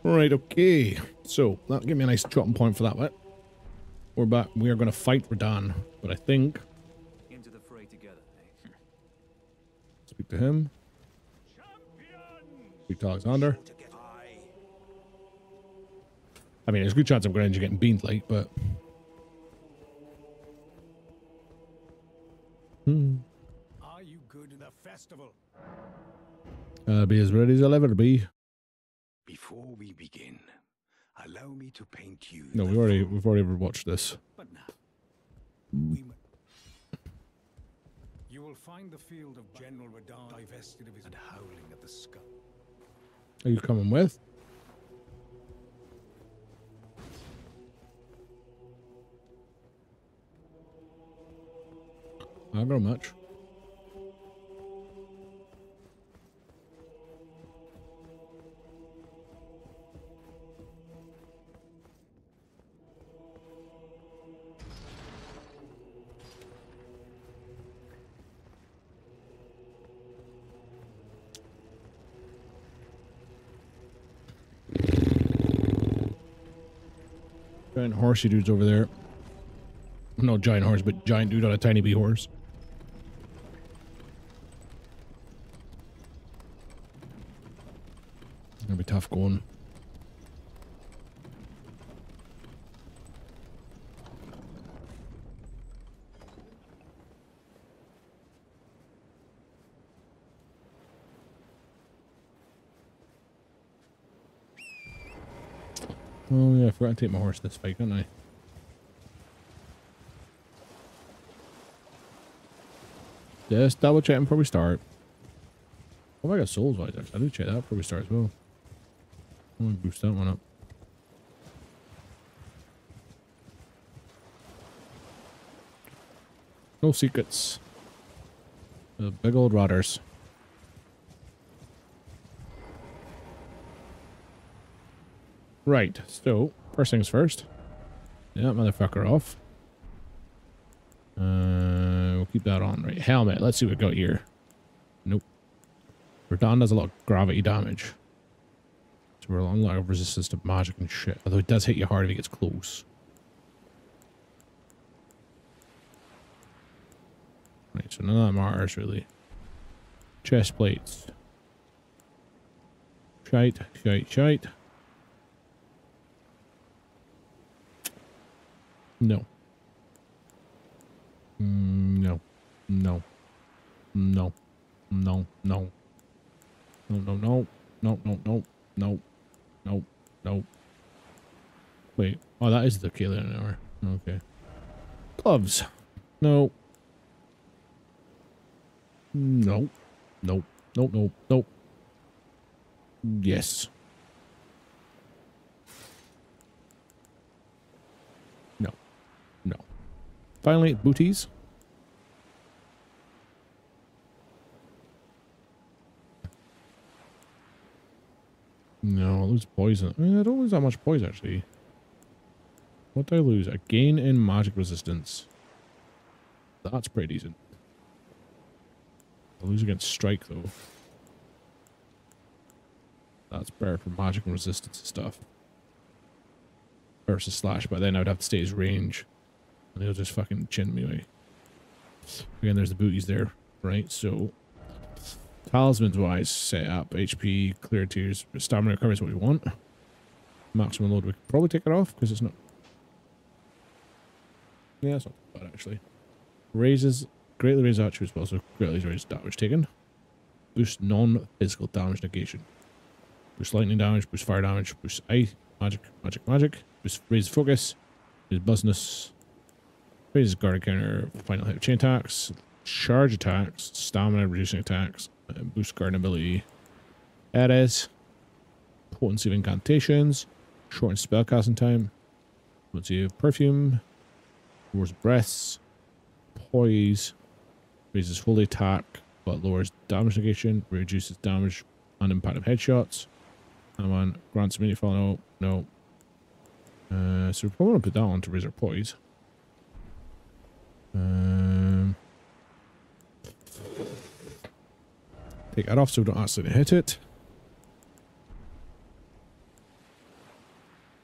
Right, okay. So, that'll give me a nice dropping point for that bit. We're back. We are going to fight Radahn. But I think... Into the fray together, eh? Speak to him. Speak to Alexander. I mean, there's a good chance I'm going to end up getting beamed, like, but... Are you good in the festival? I'll be as ready as I'll ever be. Before we begin, allow me to paint you. No, we've already watched this. But now, you will find the field of General Radahn divested of his and howling at the skull. Are you coming with? Not very much. Giant horsey dude's over there. No giant horse, but giant dude on a tiny bee horse. Gonna be tough going. Oh yeah, I forgot to take my horse this fight, didn't I? Just double checking before we start. Oh, I got souls wise actually. I do check that before we start as well. I'm gonna boost that one up. No secrets. The big old rotters. Right, so first things first. Yeah, motherfucker off. We'll keep that on. Right, helmet. Let's see what we got here. Nope. Radahn does a lot of gravity damage. So we're a lot of resistance to magic and shit. Although it does hit you hard if he gets close. Right, so none of that matters really. Chest plates. Shite, shite, shite. No. No. No. No. No. No. No, no, no. No, no, no. No. No. No. Wait. Oh, that is the Kalian hour. Okay. Gloves. No. No. Nope. Nope, nope, nope. Yes. No. No. Finally, booties. No, I lose poison. I don't lose that much poison, actually. What do I lose? A gain in magic resistance. That's pretty decent. I lose against strike, though. That's better for magic and resistance and stuff. Versus slash, but then I would have to stay his range. And he'll just fucking chin me away. Again, there's the booties there. Right, so... Talismans wise, set up, HP, clear tiers, stamina recovery is what we want. Maximum load, we could probably take it off because it's not. Yeah, it's not bad actually. Raises, greatly raises attributes, but also greatly raises damage taken. Boost non-physical damage negation. Boost lightning damage, boost fire damage, boost ice, magic, magic, magic. Boost raises focus, raises buzzness, raises guard counter, final hit chain attacks, charge attacks, stamina reducing attacks. Boost guard ability. Ares. Potency of incantations. Shorten spellcasting time. Potency of perfume. Lowers breaths. Poise. Raises holy attack, but lowers damage negation. Reduces damage and impact of headshots. That one. Grants immediate follow. No. So we're probably going to put that on to raise our poise. Take that off so we don't accidentally hit it.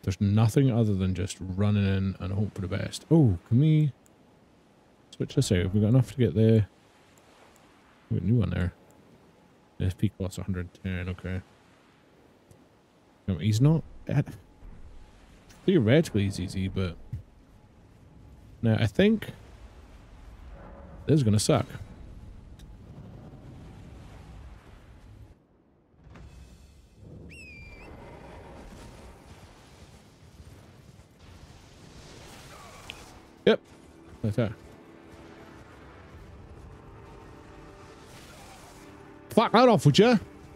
There's nothing other than just running in and hope for the best. Oh, can we switch this out? Have we got enough to get the... We got a new one there. The SP costs 110, okay. No, he's not... Theoretically he's easy, but... Now, I think... This is gonna suck. Yep. Like that. Fuck that off, would you?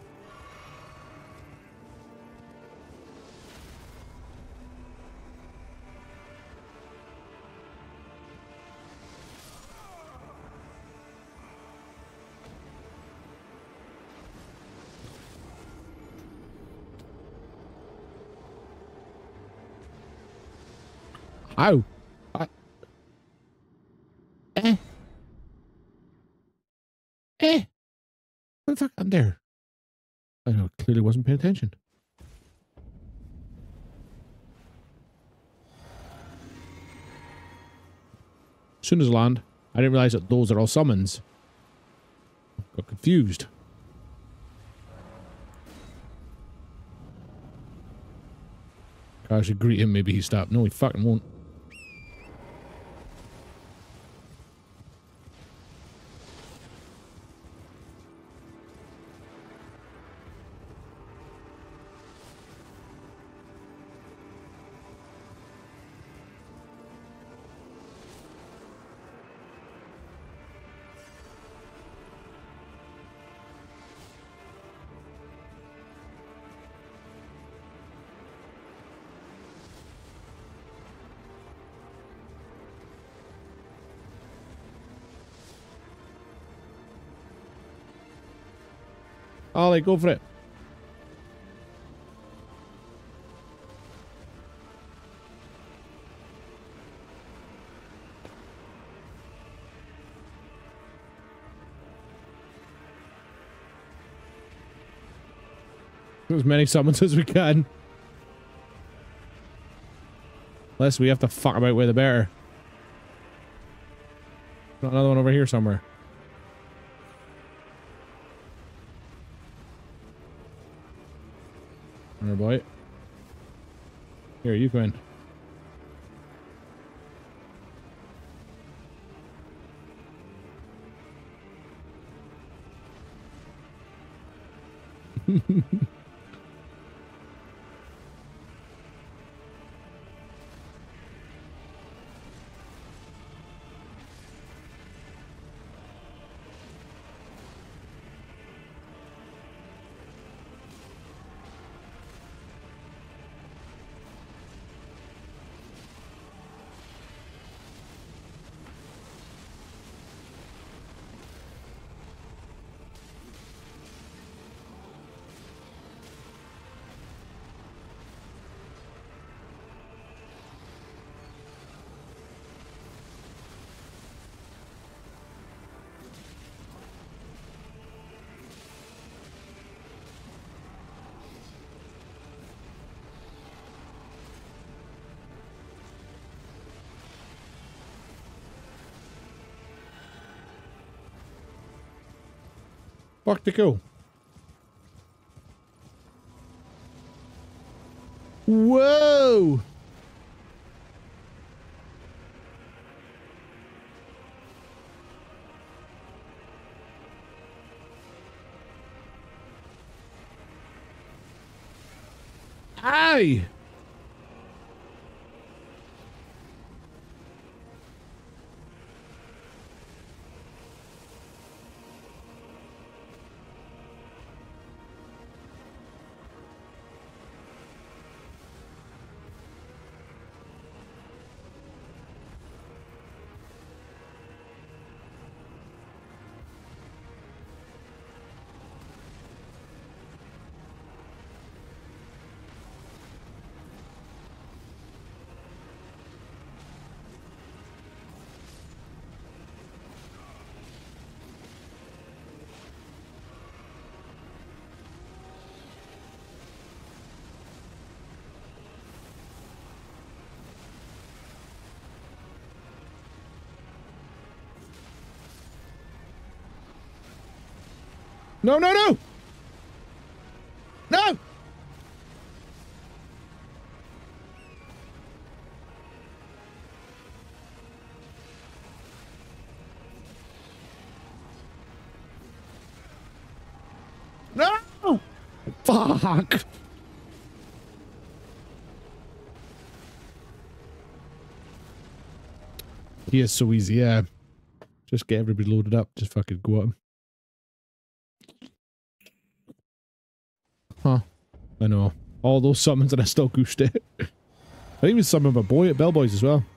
Ow. What the fuck? I'm there. I know, clearly wasn't paying attention. As soon as I land, I didn't realize that those are all summons. Got confused. I should greet him, maybe he stopped. No, he fucking won't. Ollie, go for it. As many summons as we can. Unless we have to fuck about with the bear. Got another one over here somewhere. Alright, boy. Here, you go in. Fuck to go. Whoa! Aye! No, no, no! No! No! Fuck! He is so easy, yeah. Just get everybody loaded up. Just fucking go at him. Huh. I know. All those summons and I still goosed it. I even summoned my boy at Bellboys as well.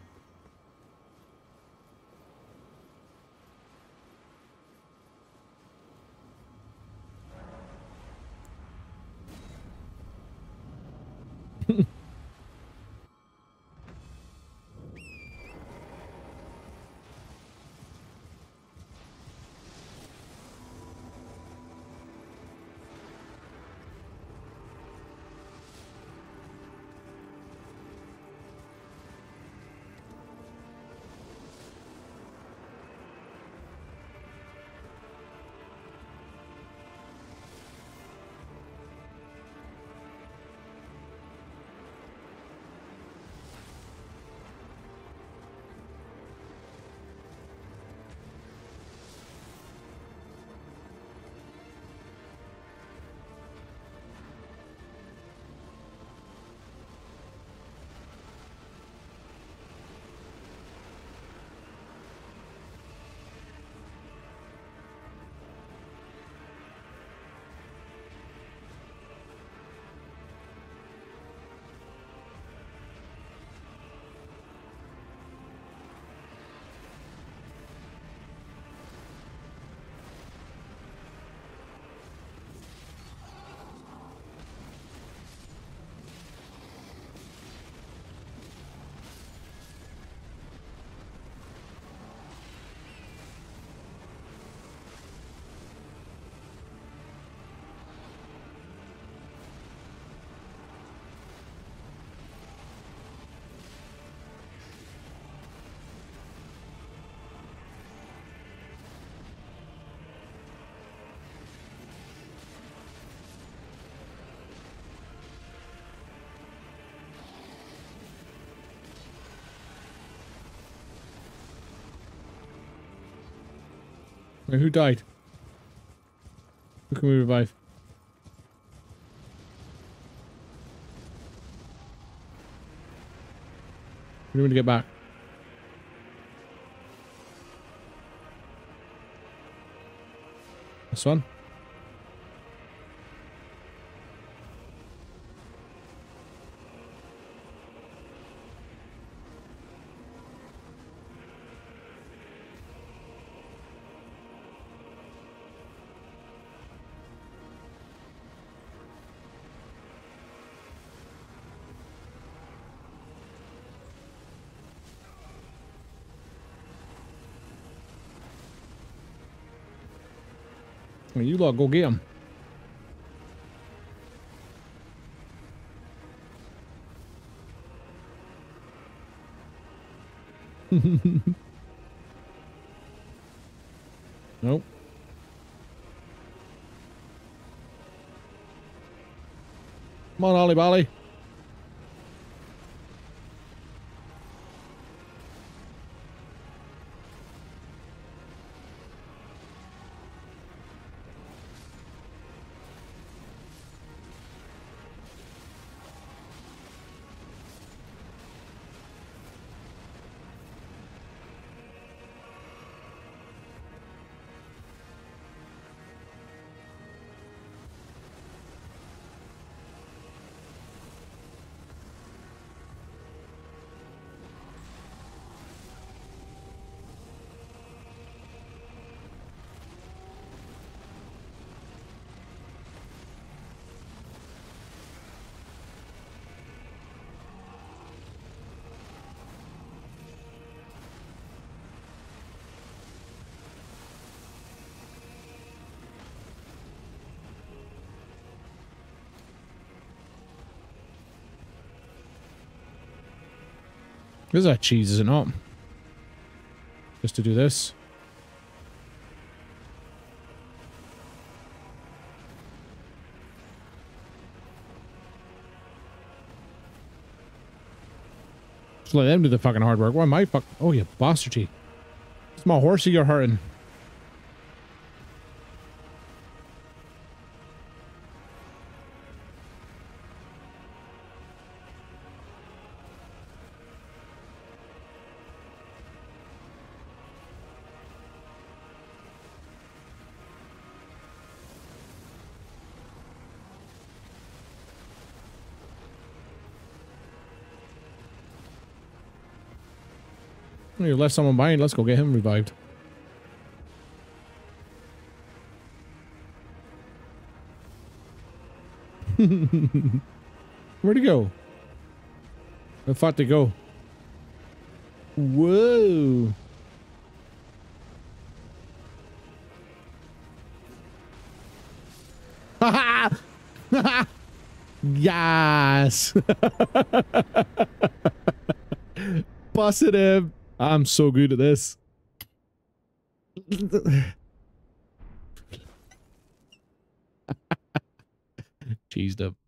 Wait, who died? Who can we revive? We need to get back. This one? Well, you lot go get him. Nope. Come on, Ollie Bally. This is a cheese, is it not? Just to do this. Just let them do the fucking hard work. Why am I fuck? Oh, you bastardy. It's my horsey you're hurting. You left someone behind. Let's go get him revived. Where'd he go? Where the fuck did he go? Whoa. Ha ha! Yes! Busted him! I'm so good at this. Cheesed up.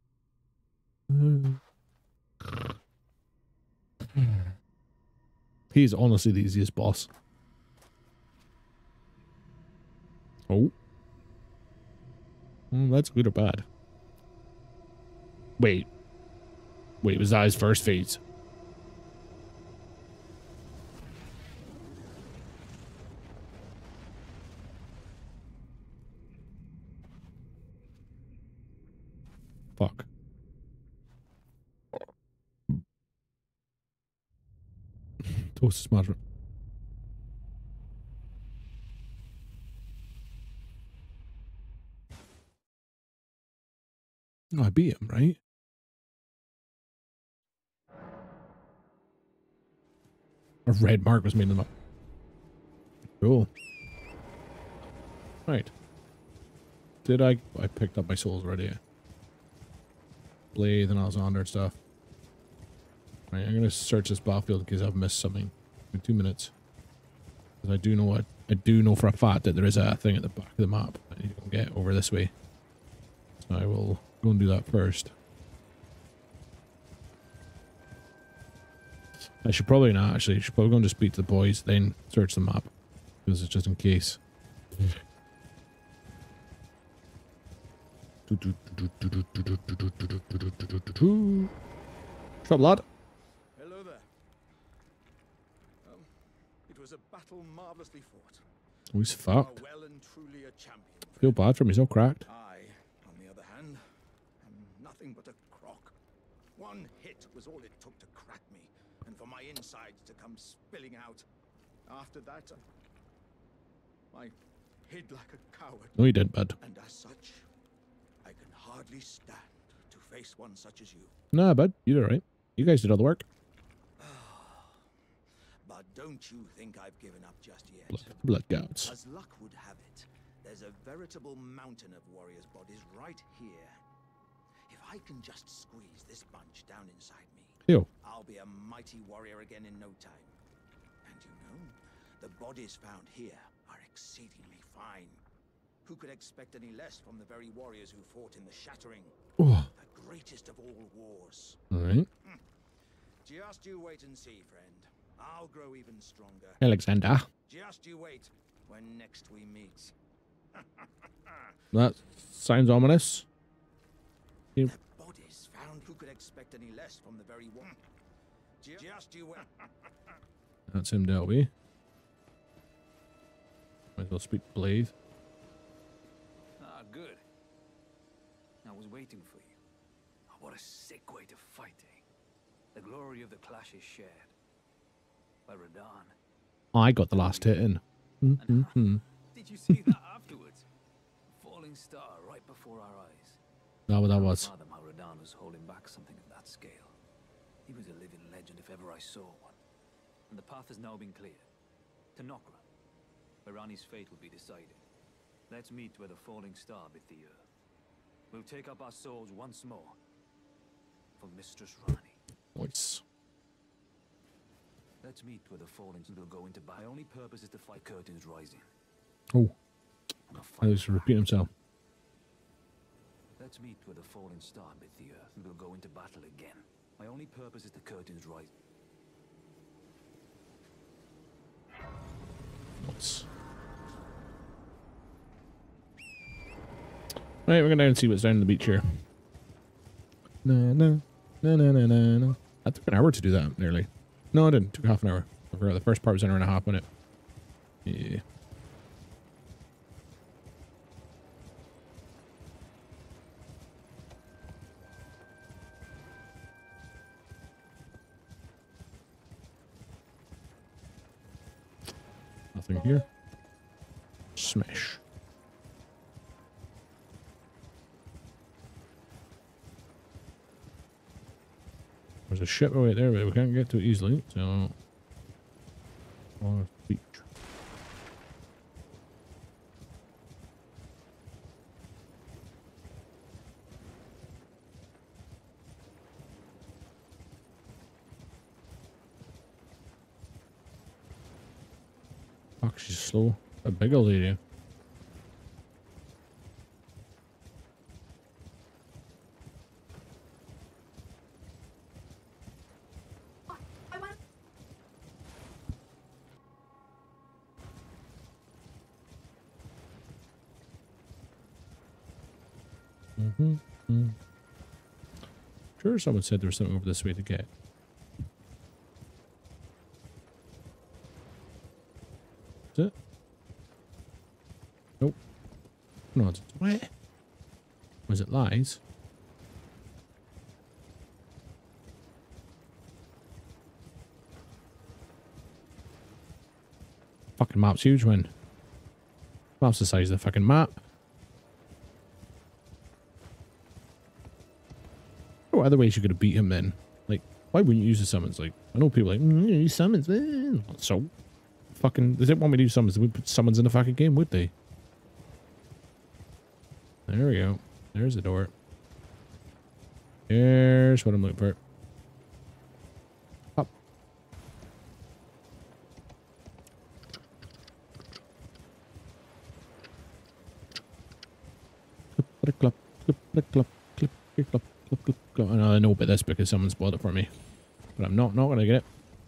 He's honestly the easiest boss. Oh. That's good or bad? Wait. Wait, was that his first phase? Fuck. Toast is moderate. No, I beat him, right? A red mark was made in them up. Cool. Right. Did I picked up my souls already. Blade and Alexander and stuff. Right, I'm gonna search this battlefield in case I've missed something. In 2 minutes. Because I do know for a fact that there is a thing at the back of the map that you can get over this way. So I will go and do that first. I should probably not actually. I should probably go and just speak to the boys, then search the map. Because it's just in case. What's up, lad? Hello there. It was a battle marvelously fought. Oh, he's fucked. Well and truly a champion. Feel bad for him, he's all cracked. I, on the other hand, am nothing but a crock. One hit was all it took to crack me, and for my insides to come spilling out. After that, I hid like a coward. No, he didn't, bud. And as such, I can hardly stand to face one such as you. Nah, bud, you did alright. You guys did all the work. But don't you think I've given up just yet? Blood gods. As luck would have it, there's a veritable mountain of warriors' bodies right here. If I can just squeeze this bunch down inside me, Ew. I'll be a mighty warrior again in no time. And you know, the bodies found here are exceedingly fine. Who could expect any less from the very warriors who fought in the Shattering? Oh. The greatest of all wars. Alright. Just you wait and see, friend. I'll grow even stronger. Alexander. Just you wait when next we meet. That sounds ominous. The bodies found. Who could expect any less from the very one? Just you wait. That's him dealt with. Might as well speak to Blade. Ah, good. I was waiting for you. Oh, what a sick way to fight, eh? The glory of the clash is shared. By Radahn. I got the last hit in. Did you see that afterwards? Falling star right before our eyes. That what that was. Father Radahn was holding back something of that scale. He was a living legend if ever I saw one. And the path has now been cleared. To Nokra, where Rani's fate will be decided. Let's meet where the falling star bit the earth. We'll take up our souls once more. For Mistress Rani. Nice. Let's meet where the falling will go into battle. My only purpose is to fight curtains rising. Oh. I just repeat himself. Let's meet where the falling star bit the earth and we'll go into battle again. My only purpose is the curtains rising. Nice. Right, we're going to go down and see what's down on the beach here. No, no, no, no, no, no, no. That took an hour to do that, nearly. No, it didn't. It took half an hour. I forgot the first part was an hour and a half on it. Yeah. Nothing here. Smash. There's a ship right there, but we can't get to it easily, so... On the beach. Fuck, she's slow. A big old area. Sure, someone said there was something over this way to get. Is it? Nope. No, it's where? Was it lies? Fucking map's huge, man. Map's the size of the fucking map. What other ways you could have beat him then? Like, why wouldn't you use the summons? Like, I know people are like, use summons. So, fucking, they didn't want me to use summons. They would put summons in the fucking game, would they? There we go. There's the door. There's what I'm looking for. Up. Clip, clip, clip, clip, clip, clip, clip, clip. I know about this because someone spoiled it for me. But I'm not going to get it.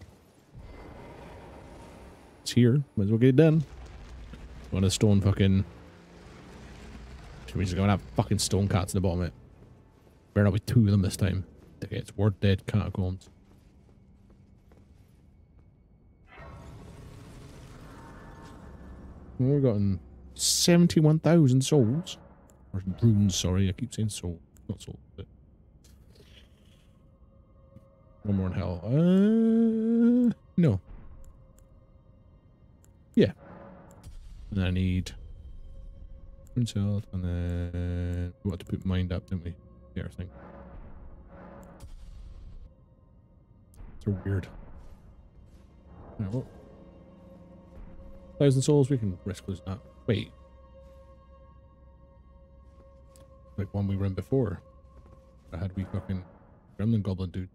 It's here. Might as well get it done. One of the stone fucking... We're just going to have fucking stone cats in the bottom of it. Better not be two of them this time. It's Word Dead Catacombs. We've gotten 71,000 souls. Or runes, sorry. I keep saying soul. Not soul, but... One more in hell. No. Yeah. And then I need... Health, and then... We want to put mind up, didn't we? Yeah, I think. So weird. Yeah, well, 1,000 souls, we can risk losing that. Wait. Like one we were in before. I had we fucking gremlin goblin dude.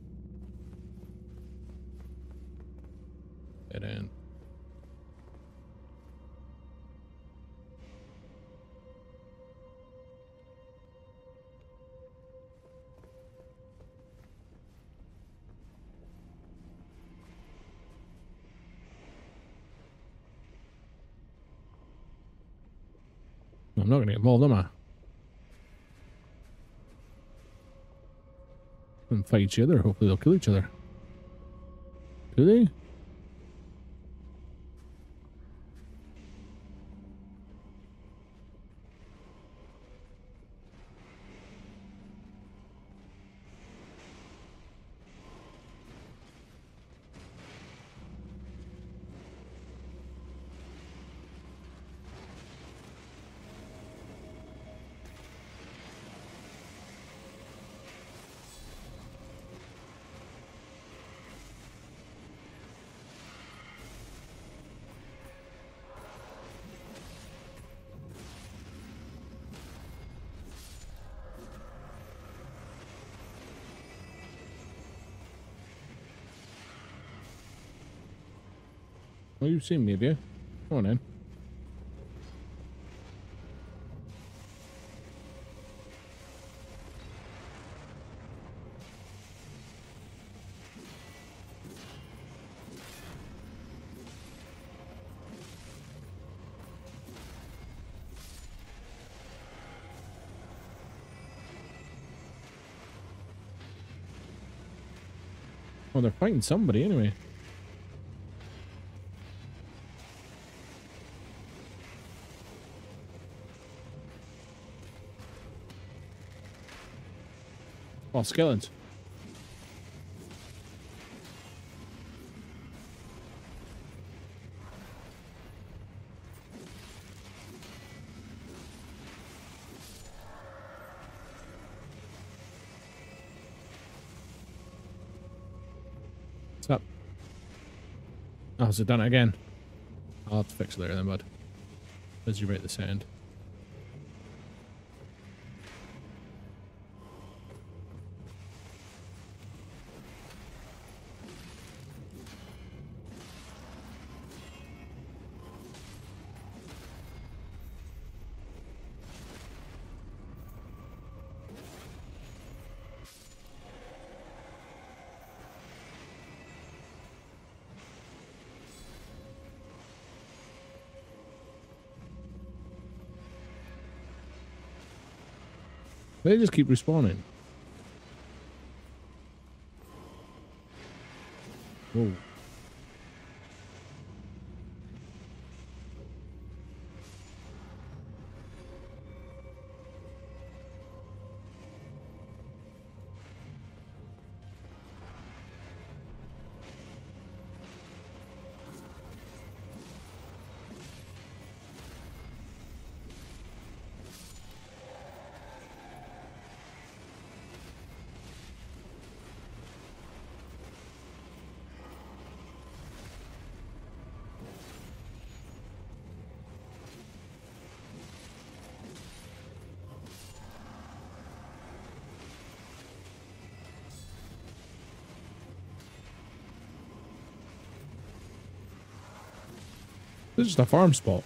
Dead end. I'm not going to get involved, am I? And fight each other. Hopefully they'll kill each other. Do they? Well, you've seen me, have you? Come on in. Oh, they're fighting somebody anyway. Oh, skeletons. What's up? Oh, has it done it again? I'll have to fix it later then, bud. As you rate the sand. They just keep respawning. Whoa. This is just a farm spot.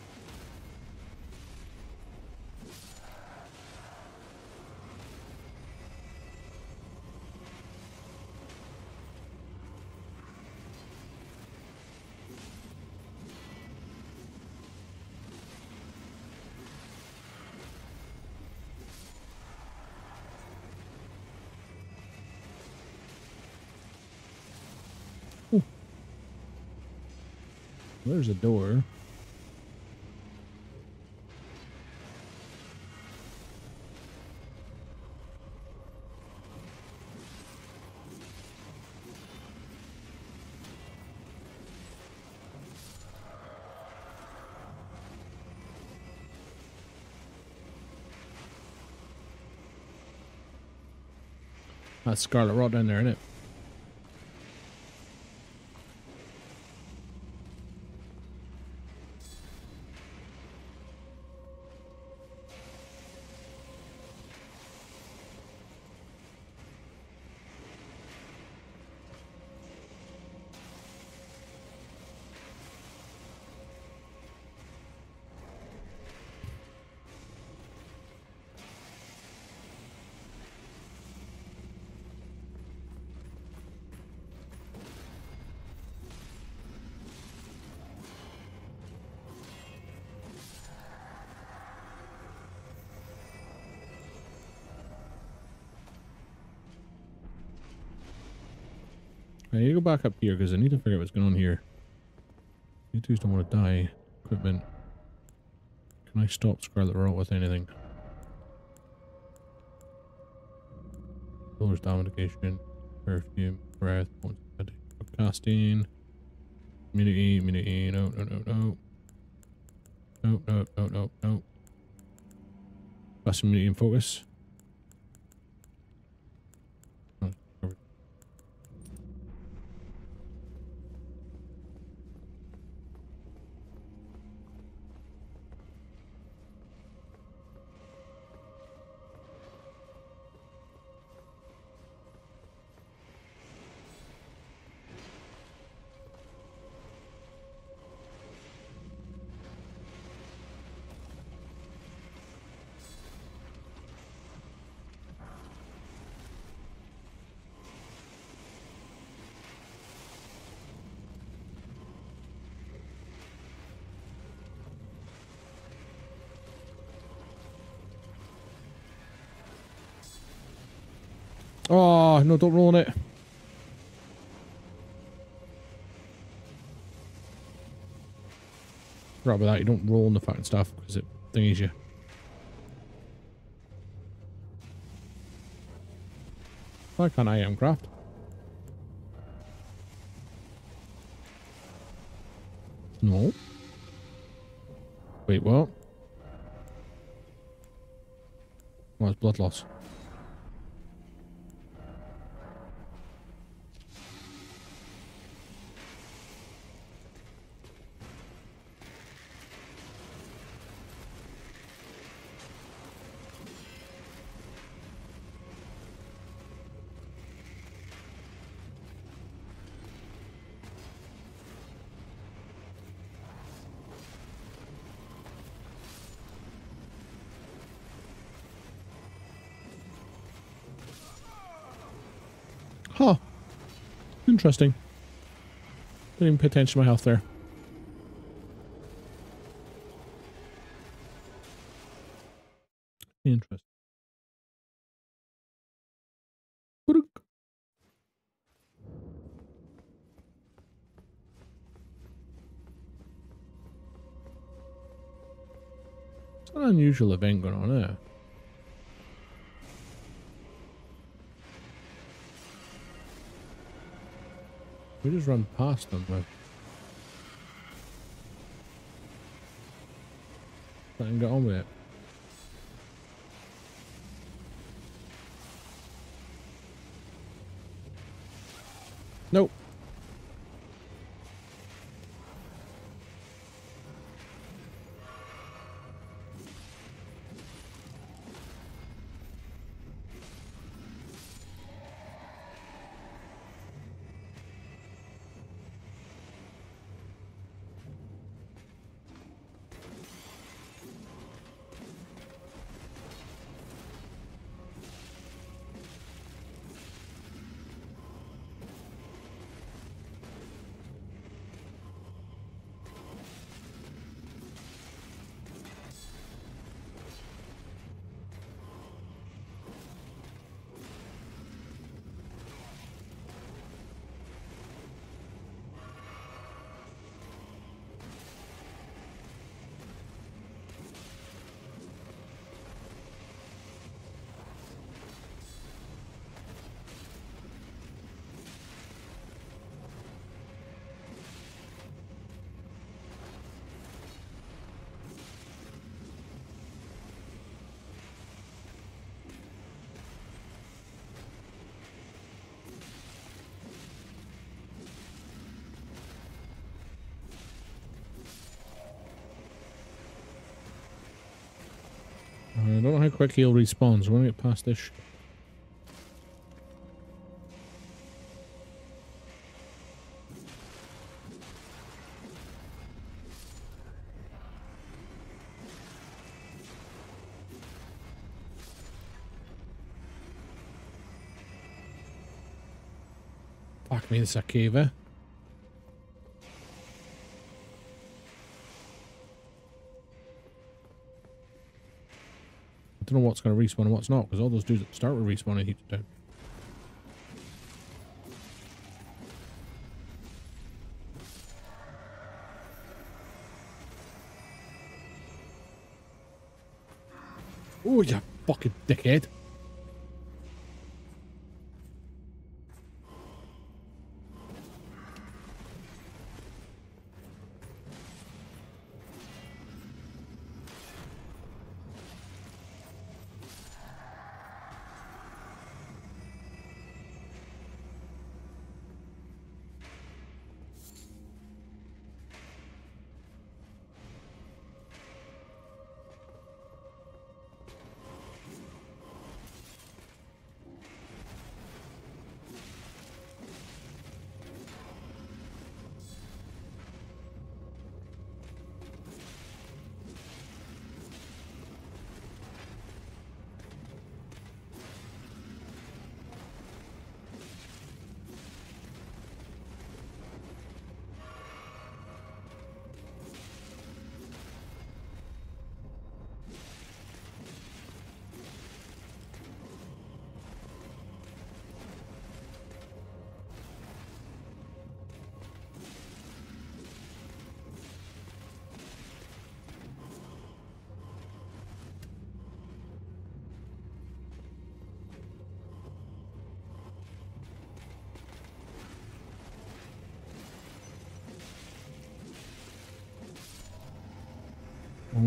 Ooh. There's a door. That's Scarlet Rot down there, isn't it? I need to go back up here because I need to figure out what's going on here. You two don't want to die. Equipment. Can I stop Scarlet Rot with anything? Lowers damage, perfume, breath, casting, immunity, no. No. Plus immunity and focus. Oh, no, don't roll on it. Forgot about that. You don't roll on the fucking stuff because it thingies you. Why can't I craft? No. Wait, what? Oh, it's blood loss. Huh. Interesting. Didn't even pay attention to my health there. Interesting. It's an unusual event going on there. We just run past them with. Try and get on with it. Nope. I don't know how quick he'll respawn, so I want to get past this shit. Fuck me, this is a cave, eh? I don't know what's going to respawn and what's not, because all those dudes that start with respawning heaps down. Oh, you fucking dickhead.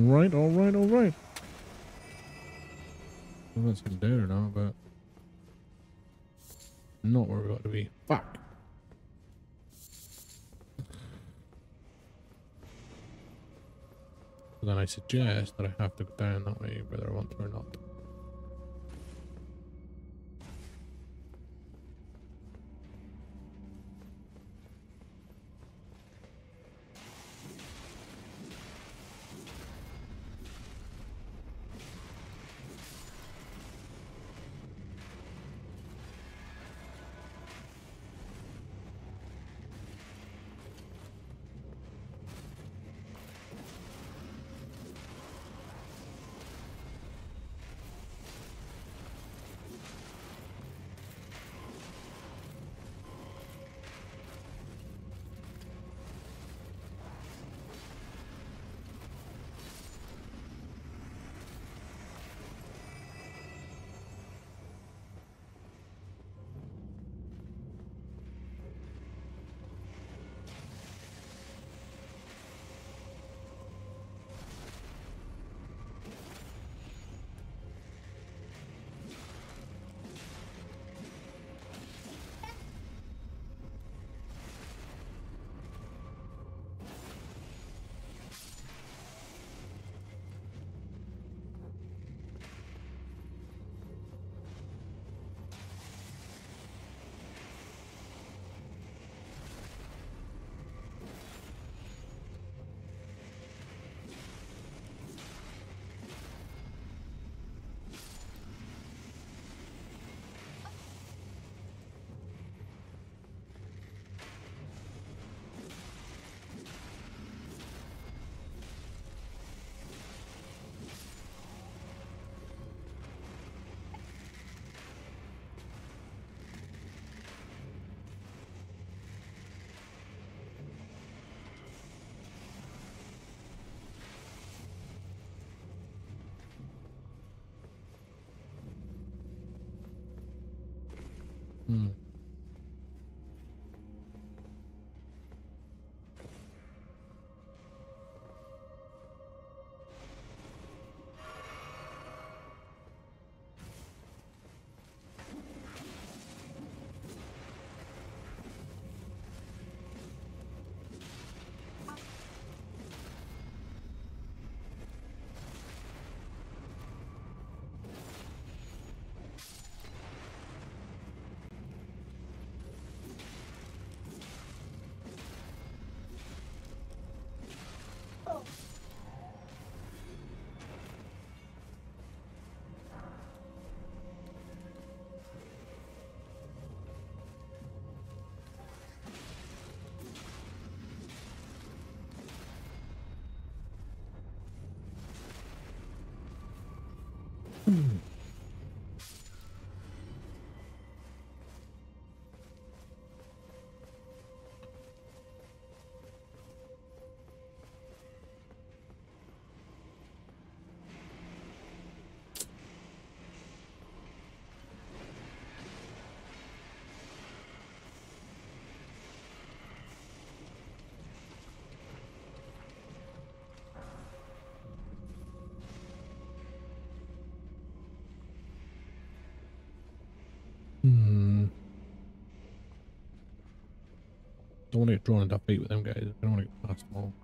Alright, alright, alright. I don't know if that's dead or not, but not where we ought to be. Fuck. So then I suggest that I have to go down that way, whether I want to or not. Hmm. Don't want to get drawn into a fight with them guys. I don't want to get past them all.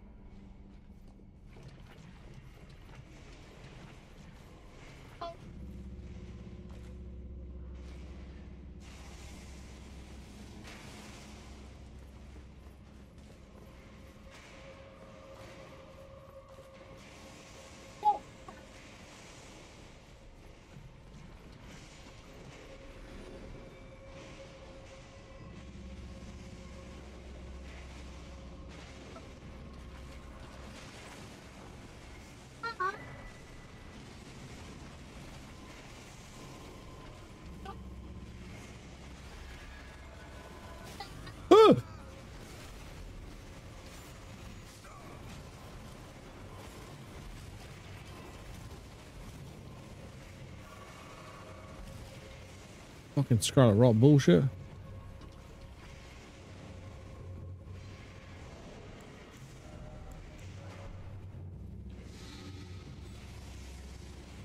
Fucking Scarlet Rot bullshit.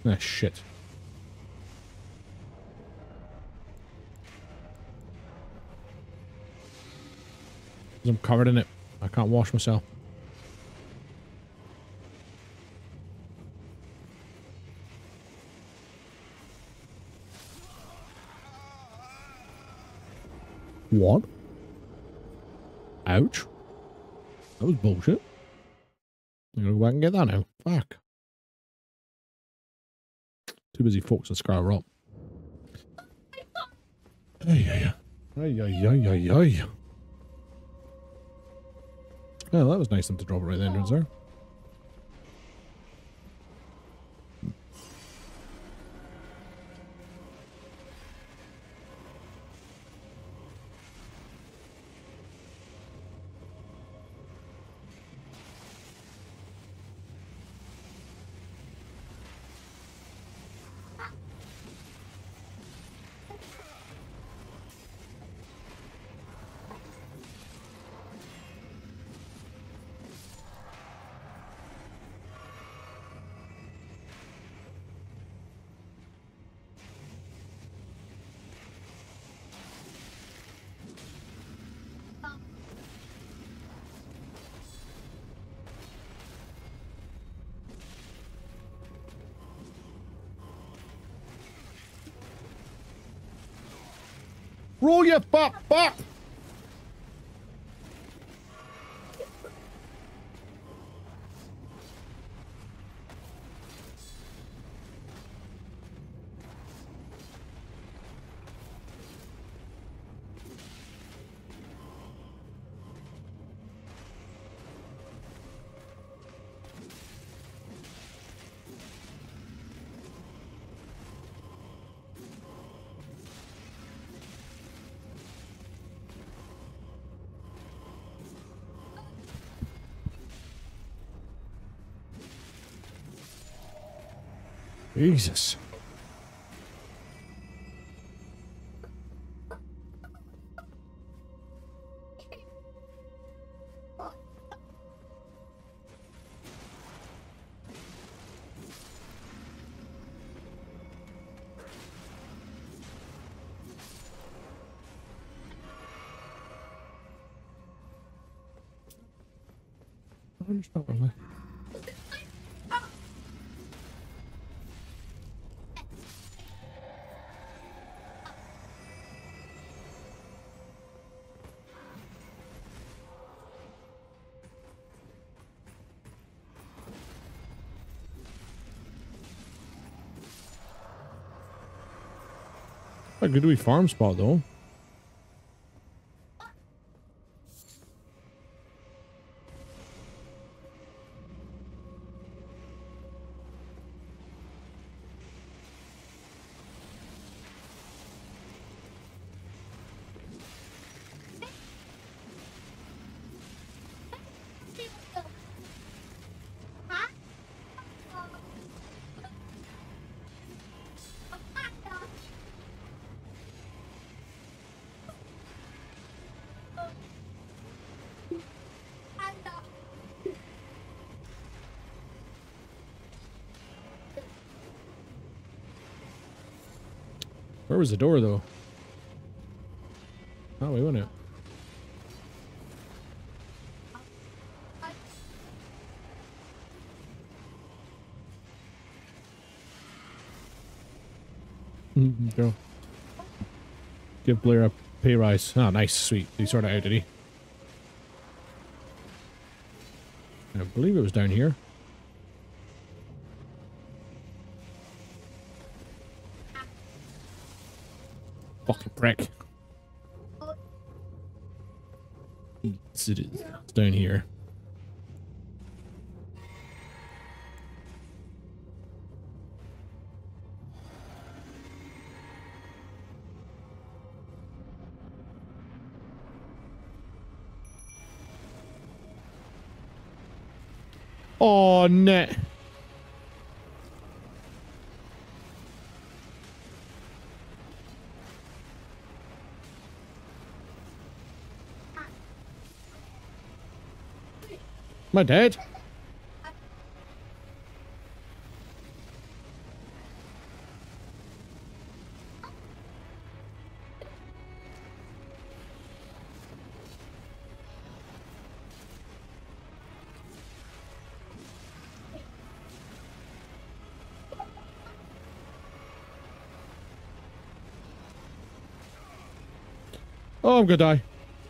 Ah, shit. I'm covered in it. I can't wash myself. What? Ouch. That was bullshit. I'm gonna go back and get that now. Fuck. Too busy focusing on Scarlet up. Ay, ay, ay, ay, ay, ay, ay. Well, that was nice of them to drop it right at the entrance there. Roll your fuck! Jesus. A good wee farm spot though. Where was the door though? Oh, we went out. Go. Give Blair a pay rise. Oh, nice, sweet. He sorted it out, did he? I believe it was down here. Fucking prick. Yes, it is. It's down here. Oh, net. Am I dead? Oh, I'm gonna die.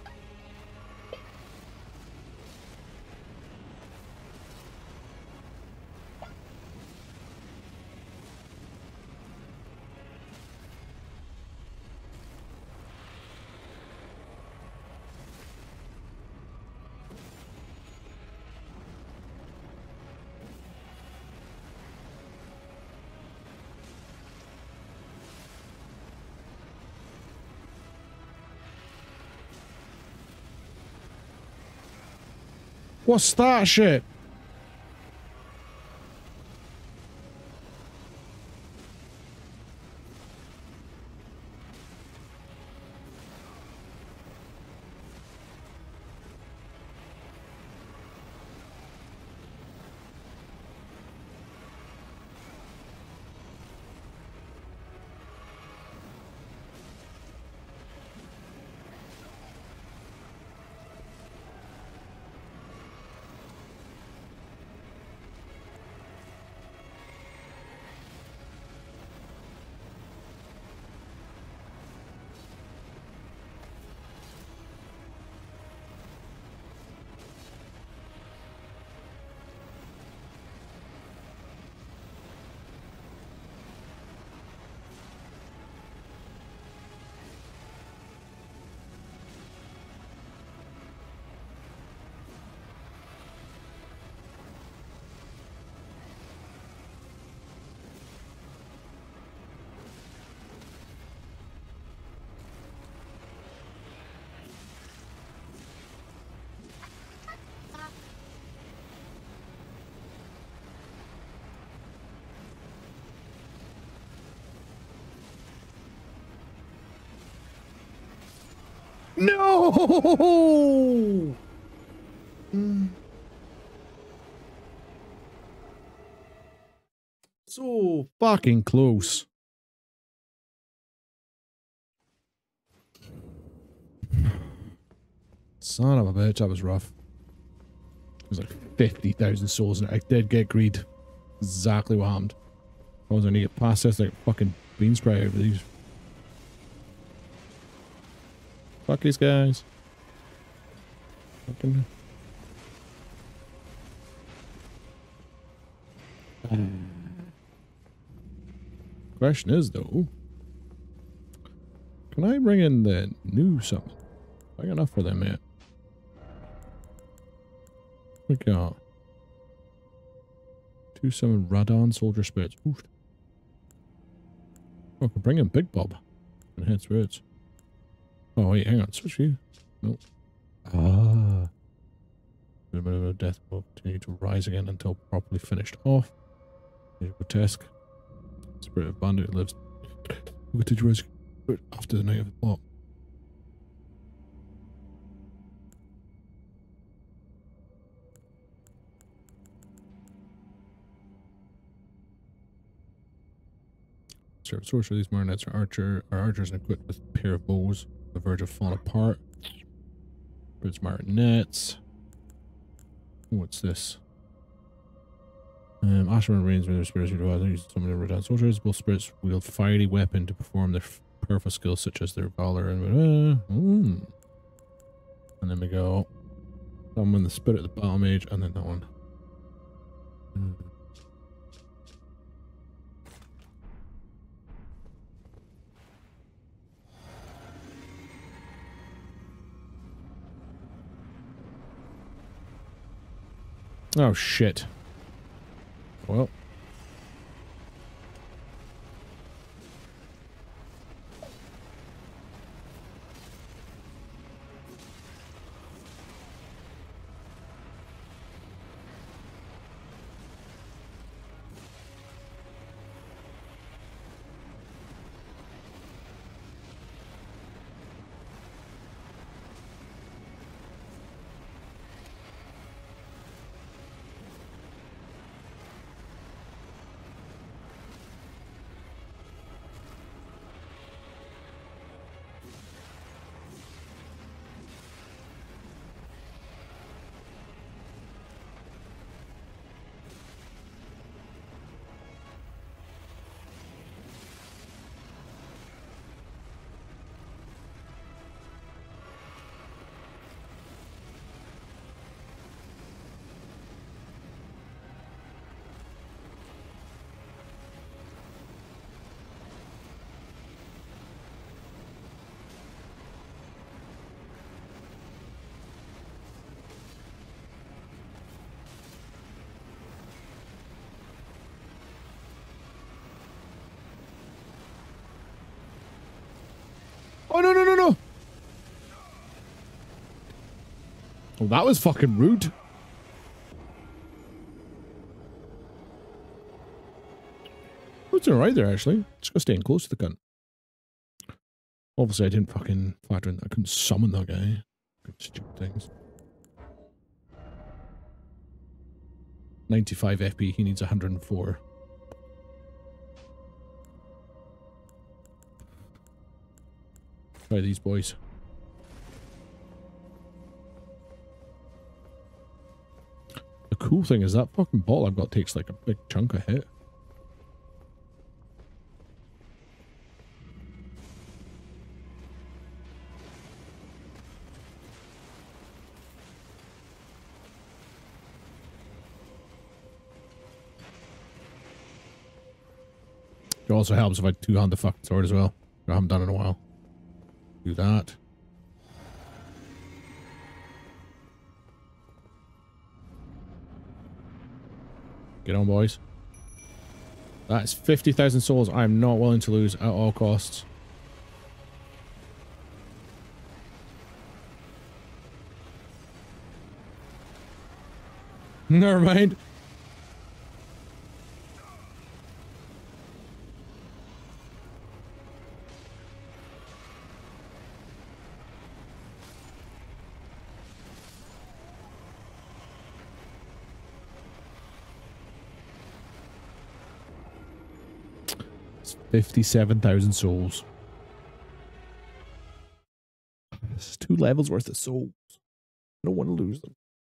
What's that shit? No! So fucking close. Son of a bitch, that was rough. It was like 50,000 souls and I did get greed. Exactly what happened. I was gonna get past this like fucking bean spray over these. Fuck these guys. Fucking. Question is though, can I bring in the new summon? I got enough for them yet. We got 2 summon Radon Soldier Spirits. Oof. Oh, I can bring in Big Bob and head spirits. Oh wait, hang on, switch you. Nope. Ah. A bit of a death will continue to rise again until properly finished off. Grotesque. Spirit of Bandit lives to rise after the night of the plot. Sorcerer, these marionettes are archers and equipped with a pair of bows. The verge of falling apart. It's marionettes. What's this? Ashman reigns with their spirits use some of the Rodan soldiers. Both spirits wield fiery weapon to perform their powerful skills such as their valor and and then we go summon the spirit of the battle mage and then that one. Oh shit. Well. Oh, that was fucking rude. It's alright there, actually. Just gotta stay in close to the gun. Obviously, I didn't fucking factor in that I couldn't summon that guy. Stupid things. 95 FP, he needs 104. Try these boys. The cool thing is that fucking bottle I've got takes like a big chunk of hit. It also helps if I two-hand the fucking sword as well. I haven't done it in a while. Do that. Get on, boys. That's 50,000 souls I am not willing to lose at all costs. Never mind. It's 57,000 souls. This is 2 levels worth of souls. I don't want to lose them.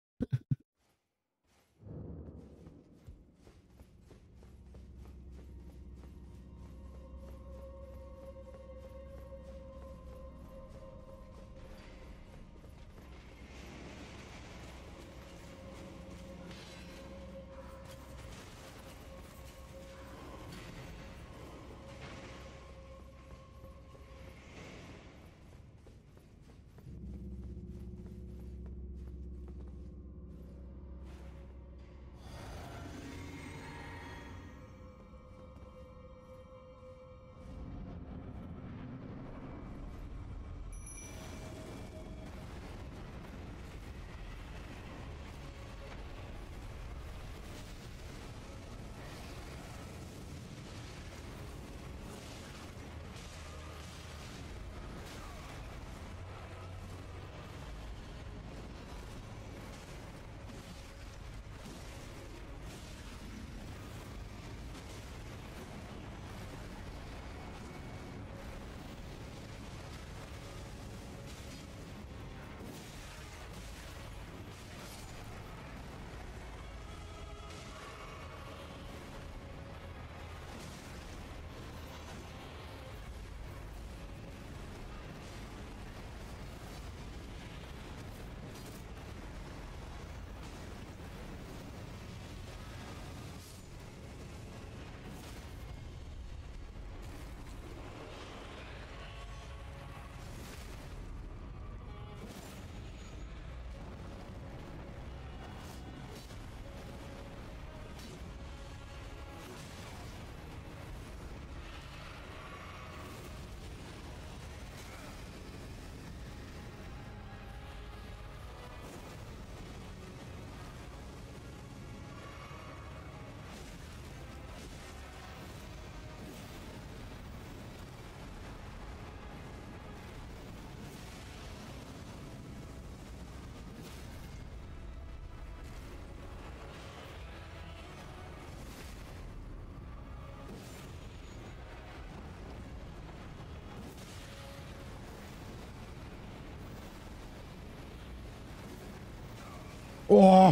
Oh!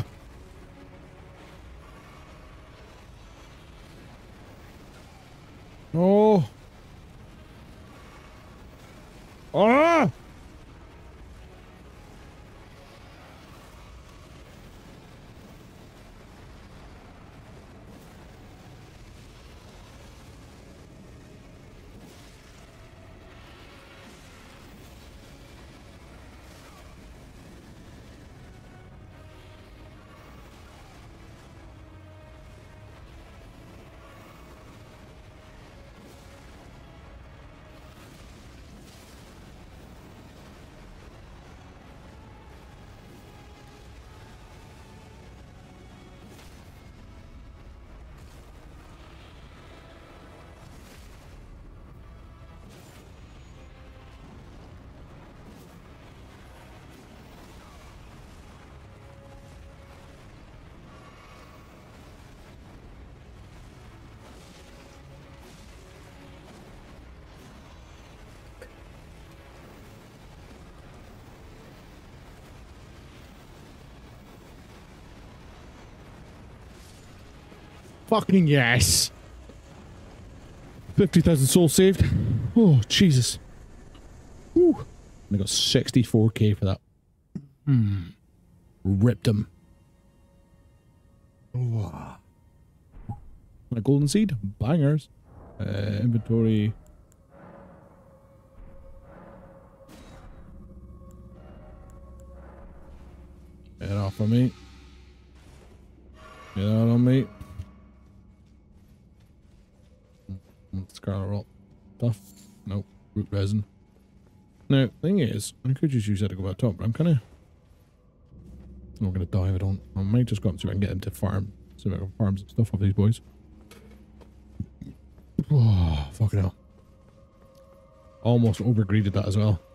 Oh! Ah! Fucking yes. 50,000 souls saved. Oh, Jesus. Woo. I got 64k for that. Ripped him. Oh. A golden seed. Bangers. Inventory. Get off of me. Get out on me. Scarlet rock stuff. Nope. Root resin. Now, thing is, I could just use that to go back top, but I'm kind of not going to die if I don't. I might just go up and see if I can get them to farm. See if I can farm some stuff off these boys. Oh, fucking hell. Almost overgreeded that as well.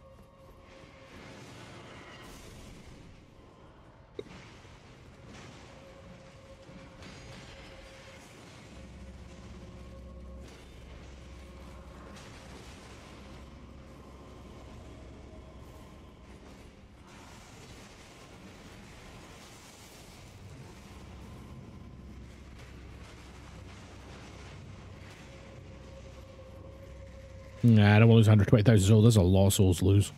Nah, I don't want to lose 120,000 souls. That's a lot of souls to lose.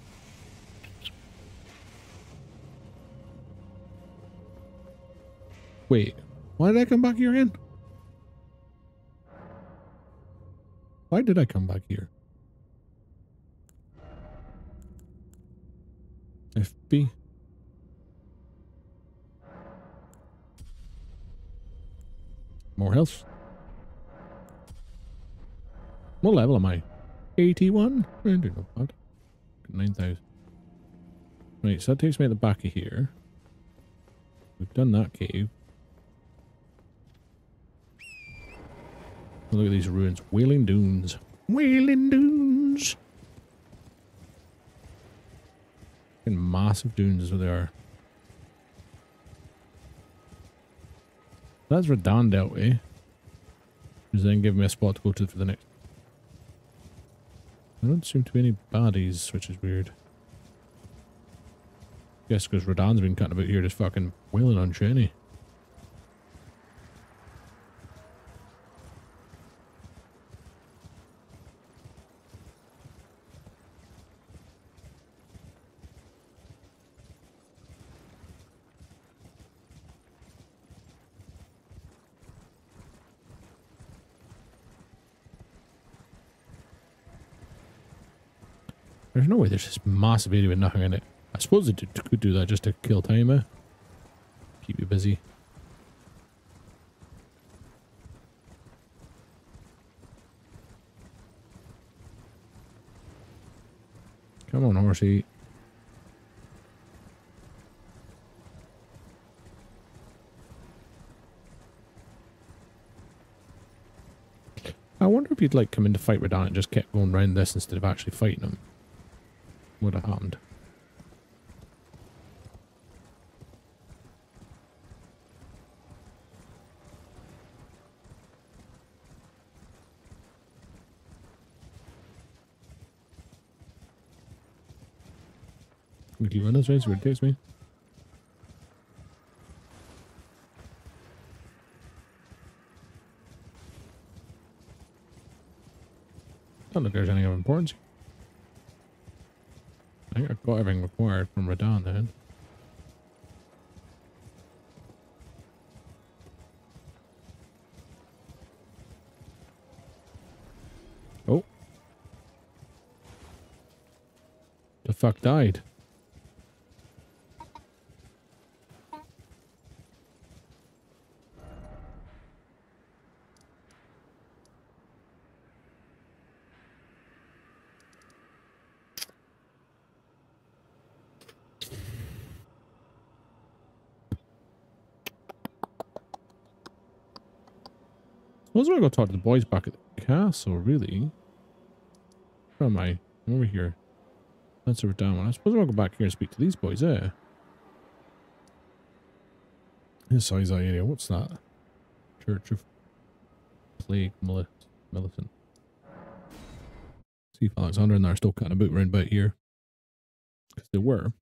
Wait, why did I come back here again? Why did I come back here? FB. More health. What level am I? 81? I do not bad. 9,000. Right, so that takes me at the back of here. We've done that cave. Look at these ruins. Wailing Dunes. Wailing Dunes! Fucking massive dunes is what they are. That's Radon dealt with. Does then give me a spot to go to for the next. There don't seem to be any baddies, which is weird. Guess because Radon's been cutting about here just fucking wailing on Shani. There's no way there's this massive area with nothing in it. I suppose they could do that just to kill time, eh? Keep you busy. Come on, horsey. I wonder if you'd like come in to fight Radon and just kept going around this instead of actually fighting him. Would have happened. We keep running this way, so it takes me. Don't think there's any of importance. I think I've got everything required from Radon then. Oh. The fuck died? I was going to go talk to the boys back at the castle, really. Where am I? I'm over here. That's over down one. I suppose I'll go back here and speak to these boys, eh? This size area, what's that? Church of Plague Militant. See if Alexander and I are still cutting about round about here. Because they were.